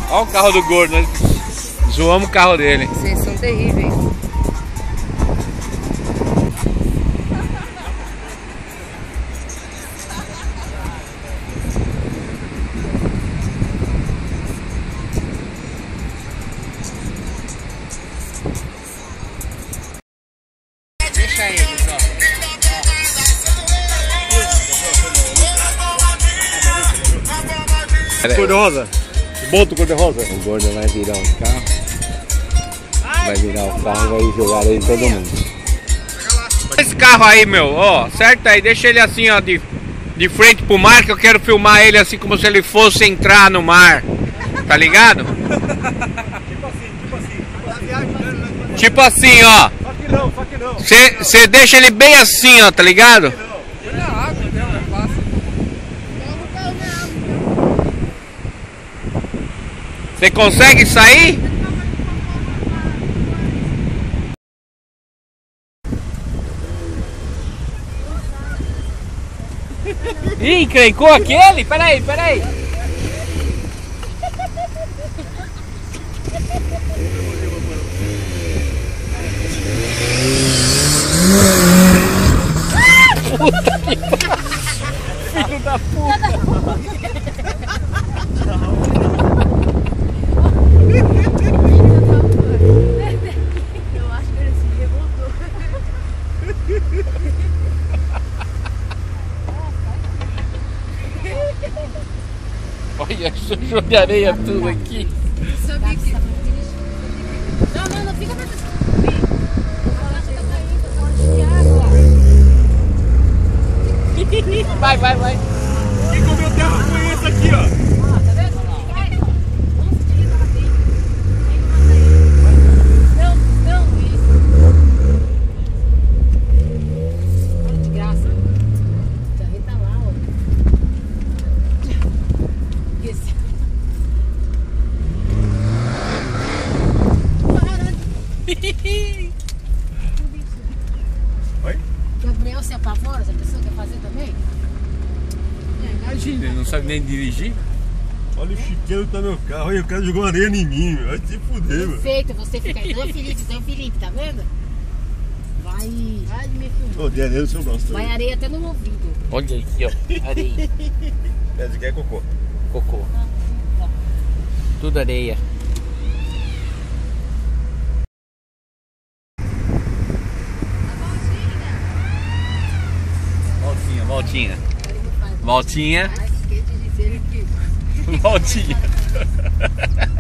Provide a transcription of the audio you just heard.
Olha o carro do gordo, nós zoamos o carro dele. Vocês são terríveis. Deixa eles, ó. Cor-de-rosa. Boto cor-de-rosa. O gordo vai virar o carro. Vai virar o carro e vai jogar aí todo mundo. Esse carro aí, meu, ó, certo aí, deixa ele assim, ó, de frente pro mar, que eu quero filmar ele assim como se ele fosse entrar no mar. Tá ligado? Tipo assim, ó. Só que não. Você deixa ele bem assim, ó, tá ligado? Você consegue sair? Ih, encrencou aquele? Peraí. Puta que filho da puta! Eu acho que ele se revoltou. Olha, sujou de areia tudo aqui. Sabia que... Não, fica pra trás. Vai. Quem comeu terra foi esse aqui, ó. Tá vendo? Não, isso. Para de graça. Já vi, tá lá, ó. Esse. Oi? Gabriel se apavora, essa pessoa quer fazer também? Imagina, ele não sabe nem dirigir. Olha o chiqueiro que tá no carro. Olha, o cara jogou areia em mim, meu. Vai se fuder, mano. Perfeito, você fica aí. Seu Felipe, tá vendo? Vai me filmar. Ô, de areia no seu braço. Vai areia até no ouvido. Olha aqui, ó, areia. Esse aqui é cocô. Cocô. Tudo areia. Voltinha. Ai, esquece de dizer que... Voltinha.